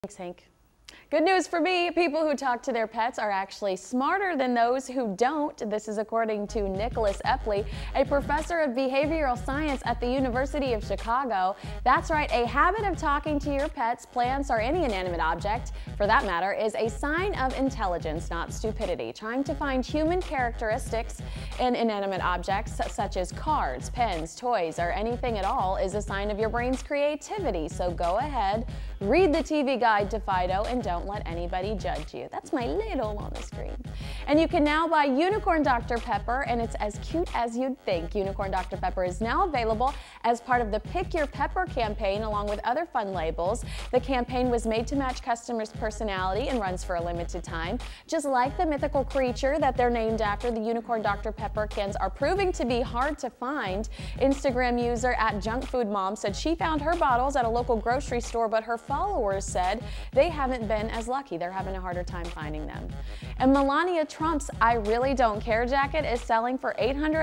Thanks, Hank. Good news for me, people who talk to their pets are actually smarter than those who don't. This is according to Nicholas Epley, a professor of behavioral science at the University of Chicago. That's right, a habit of talking to your pets, plants, or any inanimate object, for that matter, is a sign of intelligence, not stupidity. Trying to find human characteristics in inanimate objects, such as cards, pens, toys, or anything at all, is a sign of your brain's creativity. So go ahead, read the TV guide to Fido, and don't let anybody judge you. That's my little on the screen. And you can now buy Unicorn Dr. Pepper, and it's as cute as you'd think. Unicorn Dr. Pepper is now available as part of the Pick Your Pepper campaign, along with other fun labels. The campaign was made to match customers' personality and runs for a limited time. Just like the mythical creature that they're named after, the Unicorn Dr. Pepper cans are proving to be hard to find. Instagram user @JunkFoodMom said she found her bottles at a local grocery store, but her followers said they haven't been as lucky. They're having a harder time finding them. And Melania Trump's I Really Don't Care jacket is selling for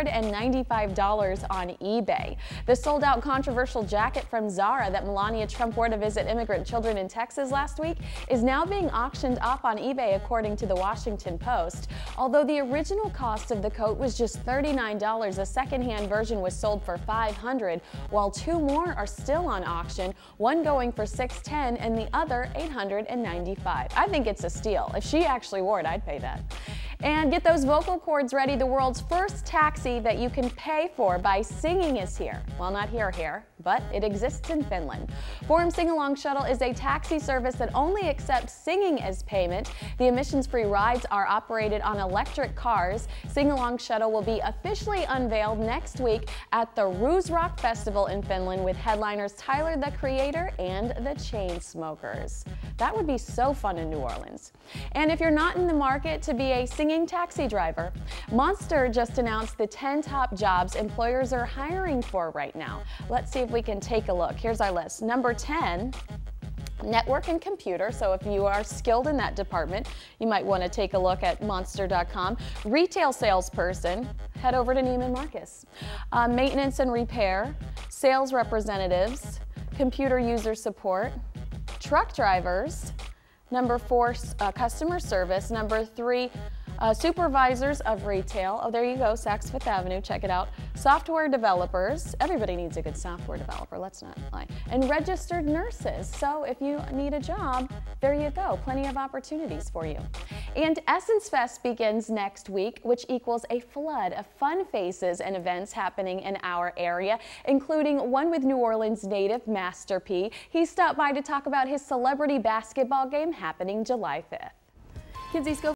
$895 on eBay. The sold-out controversial jacket from ZARA that Melania Trump wore to visit immigrant children in Texas last week is now being auctioned off on eBay, according to the Washington Post. Although the original cost of the coat was just $39, a secondhand version was sold for $500, while two more are still on auction, one going for $610 and the other $895. I think it's a steal. If she actually wore it, I'd pay that. And get those vocal cords ready. The world's first taxi that you can pay for by singing is here. Well, not here, but it exists in Finland. Forum Sing-Along Shuttle is a taxi service that only accepts singing as payment. The emissions-free rides are operated on electric cars. Sing-Along Shuttle will be officially unveiled next week at the Ruse Rock Festival in Finland with headliners Tyler, the Creator, and the Chainsmokers. That would be so fun in New Orleans. And if you're not in the market to be a singing taxi driver, Monster just announced the 10 top jobs employers are hiring for right now. Let's see if we can take a look. Here's our list. Number 10, network and computer. So if you are skilled in that department, you might want to take a look at monster.com. Retail salesperson, head over to Neiman Marcus. Maintenance and repair, sales representatives, computer user support, truck drivers. Number 4, customer service. Number 3, supervisors of retail. Oh, there you go, Saks Fifth Avenue, check it out. Software developers. Everybody needs a good software developer, let's not lie. And registered nurses. So if you need a job, there you go, plenty of opportunities for you. And Essence Fest begins next week, which equals a flood of fun faces and events happening in our area, including one with New Orleans native Master P. He stopped by to talk about his celebrity basketball game happening July 5th. Kinsey Schofield.